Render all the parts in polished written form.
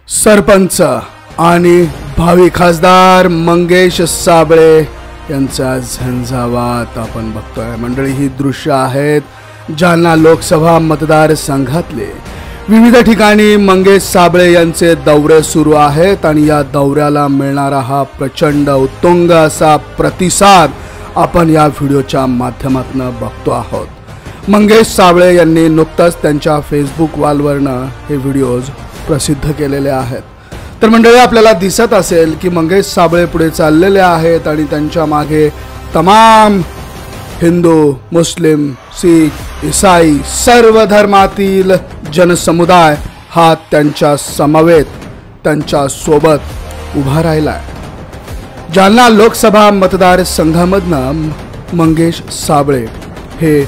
सरपंच आणि भावी खासदार मंगेश साबळे यांचा झंझावात आपण बघतोय। मंडळी, ही दृश्य आहेत जालना लोकसभा मतदारसंघातले। विविध ठिकाणी मंगेश साबळे यांचे दौरे सुरू आहेत आणि या दौऱ्याला मिळणारा हा प्रचंड उत्तुंग असा प्रतिसाद आपण या व्हिडिओच्या माध्यमातून बघतो आहोत। मंगेश साबळे यांनी नुकताच त्यांच्या फेसबुक वॉलवरनं हे व्हिडिओज प्रसिद्ध केलेले आहेत। तर मंडळी, आपल्याला दिसत असेल की मंगेश साबळे पुढे चाललेले आहेत आणि त्यांच्या मागे तमाम हिंदू, मुस्लिम, सिख, ईसाई सर्व धर्मातील जनसमुदाय हा त्यांच्या समवेत त्यांच्या सोबत उभा राहिलाय। जालना लोकसभा मतदारसंघामधनं मंगेश साबळे हे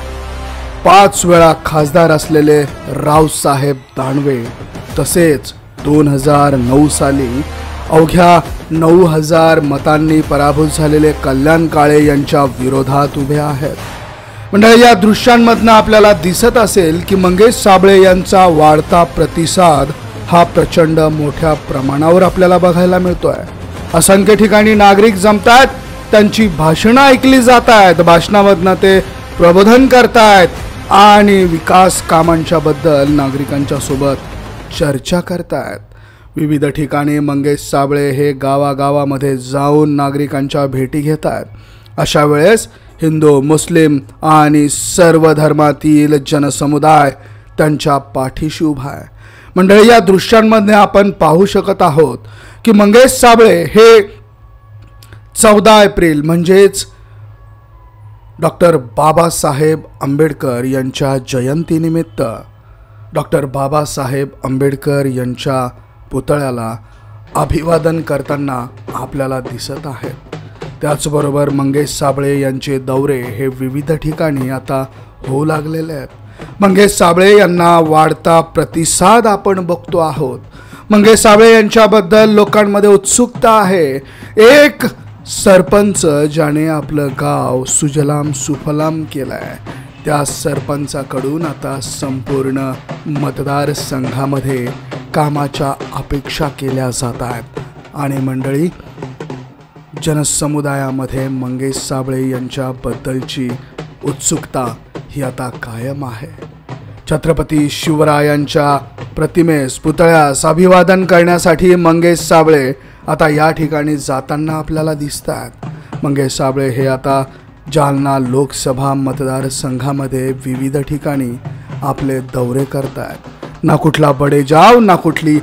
5 वेळा खासदार असलेले रावसाहेब दानवे तसेच 2009 साली अवघ्या 9000 मतांनी पराभूत झालेले कल्याण काळे यांच्या विरोधात उभे आहेत। मंडळी, या दृश्यांमधनं आपल्याला दिसत असेल की मंगेश साबळे यांचा वाढता प्रतिसाद हा प्रचंड मोठ्या प्रमाणावर आपल्याला बघायला मिळतोय। असंख्य ठिकाणी नागरिक जमतात, त्यांची भाषणं ऐकली जात आहेत, भाषणामधनं ते प्रबोधन करतायत आणि विकास कामांच्या बद्दल नागरिकांच्या सोबत चर्चा करतायत। विविध ठिकाणी मंगेश साबळे हे गावागावामध्ये जाऊन नागरिकांच्या भेटी घेतात। अशा वेळेस हिंदू, मुस्लिम आणि सर्व धर्मातील जनसमुदाय त्यांच्या पाठीशी उभा आहे। मंडळी, या दृश्यांमध्ये आपण पाहू शकत आहोत की मंगेश साबळे हे 14 एप्रिल म्हणजेच डॉक्टर बाबासाहेब आंबेडकर यांच्या जयंतीनिमित्त डॉक्टर बाबासाहेब आंबेडकर यांच्या पुतळ्याला अभिवादन करताना आपल्याला दिसत आहेत। त्याचबरोबर मंगेश साबळे यांचे दौरे हे विविध ठिकाणी आता होऊ लागलेले आहेत। मंगेश साबळे यांना वाढता प्रतिसाद आपण बघतो आहोत। मंगेश साबळे यांच्याबद्दल लोकांमध्ये उत्सुकता आहे। एक सरपंच ज्याने आपलं गाव सुजलाम सुफलाम केलंय, त्या सरपंचाकडून आता संपूर्ण मतदारसंघामध्ये कामाच्या अपेक्षा केल्या जात आहेत आणि मंडळी, जनसमुदायामध्ये मंगेश साबळे यांच्याबद्दलची उत्सुकता ही आता कायम आहे। छत्रपती शिवरायांच्या प्रतिमेस, पुतळ्यास अभिवादन करण्यासाठी मंगेश साबळे आता या ठिकाणी जाताना आपल्याला दिसतात। मंगेश साबळे हे आता जालना लोकसभा मतदारसंघामध्ये विविध ठिकाणी आपले दौरे करतात। ना कुठला बडेजाव, ना कुठली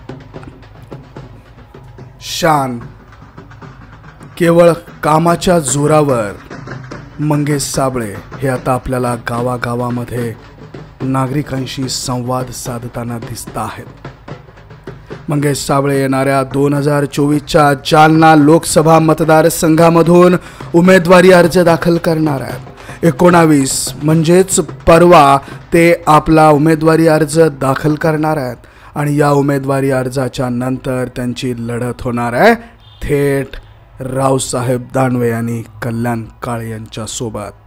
शान, केवळ कामाच्या जोरावर मंगेश साबळे हे आता आपल्याला गावागावामध्ये नागरिकांशी संवाद साधताना दिसत आहेत। मंगेश साबळे येणाऱ्या 2024च्या जालना लोकसभा मतदारसंघामधून उमेदवारी अर्ज दाखल करणार आहेत। 19 म्हणजेच परवा ते आपला उमेदवारी अर्ज दाखल करणार आहेत आणि या उमेदवारी अर्जाच्या नंतर त्यांची लढत होणार आहे थेट रावसाहेब दानवे आणि कल्याण काळे यांच्या सोबत।